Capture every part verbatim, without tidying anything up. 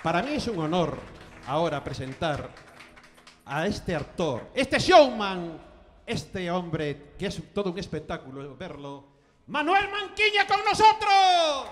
Para mí es un honor ahora presentar a este actor, este showman, este hombre que es todo un espectáculo verlo, Manuel Manquiña con nosotros.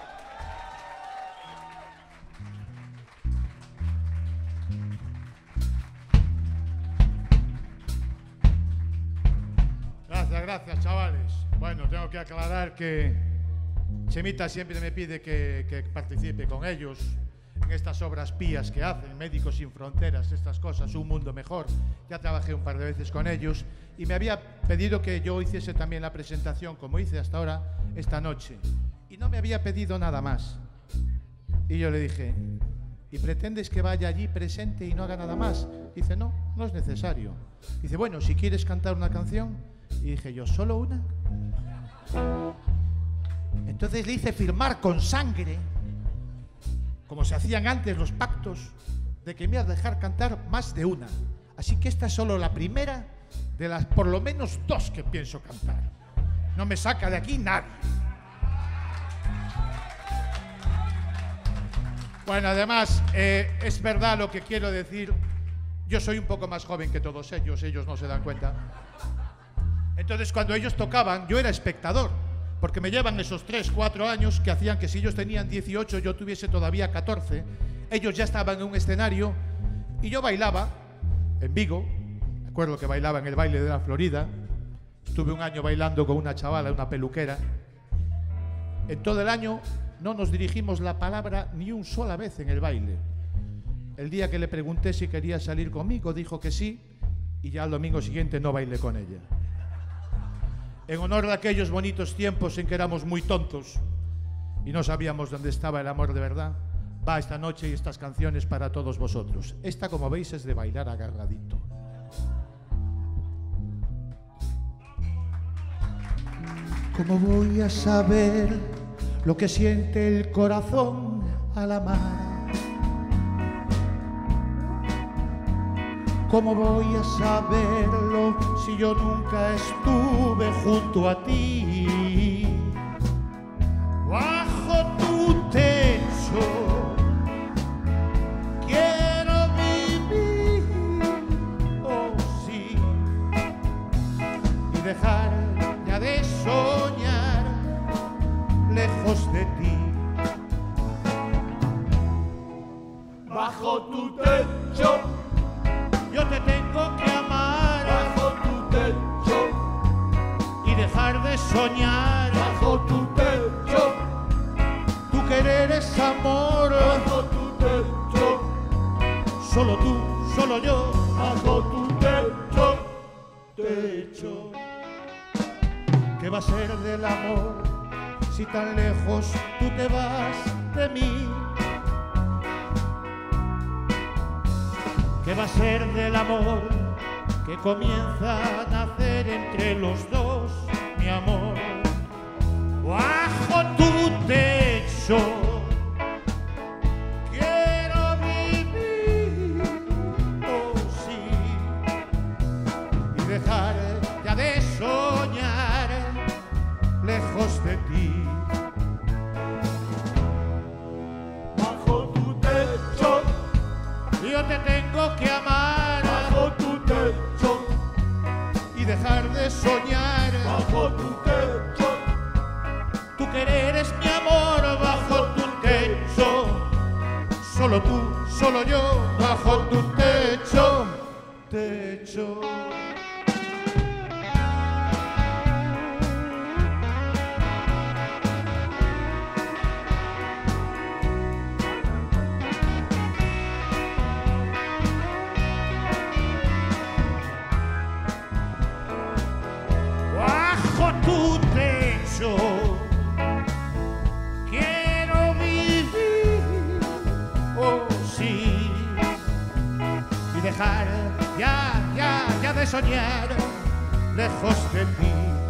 Gracias, gracias, chavales. Bueno, tengo que aclarar que Chemita siempre me pide que, que participe con ellos en estas obras pías que hacen, Médicos Sin Fronteras, estas cosas, Un Mundo Mejor. Ya trabajé un par de veces con ellos y me había pedido que yo hiciese también la presentación, como hice hasta ahora, esta noche. Y no me había pedido nada más. Y yo le dije, ¿y pretendes que vaya allí presente y no haga nada más? Dice, no, no es necesario. Dice, bueno, si quieres cantar una canción. Y dije yo, ¿solo una? Entonces le hice firmar con sangre, como se hacían antes los pactos, de que me iba a dejar cantar más de una. Así que esta es solo la primera de las por lo menos dos que pienso cantar. No me saca de aquí nadie. Bueno, además, eh, es verdad lo que quiero decir. Yo soy un poco más joven que todos ellos, ellos no se dan cuenta. Entonces, cuando ellos tocaban, yo era espectador, porque me llevan esos tres, cuatro años que hacían que si ellos tenían dieciocho, yo tuviese todavía catorce. Ellos ya estaban en un escenario y yo bailaba en Vigo. Me acuerdo que bailaba en el baile de la Florida. Estuve un año bailando con una chavala, una peluquera. En todo el año no nos dirigimos la palabra ni una sola vez en el baile. El día que le pregunté si quería salir conmigo, dijo que sí, y ya el domingo siguiente no bailé con ella. En honor de aquellos bonitos tiempos en que éramos muy tontos y no sabíamos dónde estaba el amor de verdad, va esta noche y estas canciones para todos vosotros. Esta, como veis, es de bailar agarradito. ¿Cómo voy a saber lo que siente el corazón al amar? ¿Cómo voy a saberlo si yo nunca estuve junto a ti? Bajo tu techo quiero vivir, oh sí, y dejar ya de soñar lejos de ti. Bajo tu techo yo te tengo que amar, bajo tu techo, y dejar de soñar, bajo tu techo. Tu querer es amor, bajo tu techo. Solo tú, solo yo, bajo tu techo. Techo. ¿Qué va a ser del amor si tan lejos tú te vas de mí? ¿Qué va a ser del amor que comienza a nacer entre los dos, mi amor? Bajo tu techo quiero vivir, oh sí, y dejar ya de soñar lejos de ti. Bajo tu techo yo te tengo que amar, bajo tu techo, y dejar de soñar, bajo tu techo. Tu querer es mi amor, bajo tu techo. Solo tú, solo yo, bajo tu techo. Techo. Tu techo quiero vivir, oh sí, y dejar ya, ya, ya de soñar lejos de ti.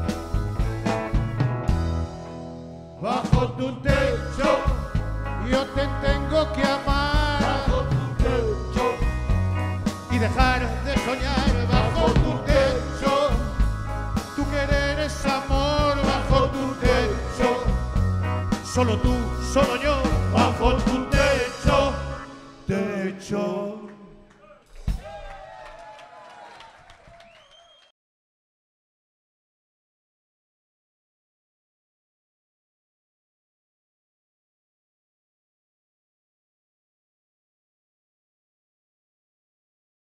Bajo tu techo yo te tengo que amar, bajo tu techo, y dejar de soñar bajo tu techo. Tu querer es amor bajo tu techo. Solo tú, solo yo, bajo tu techo.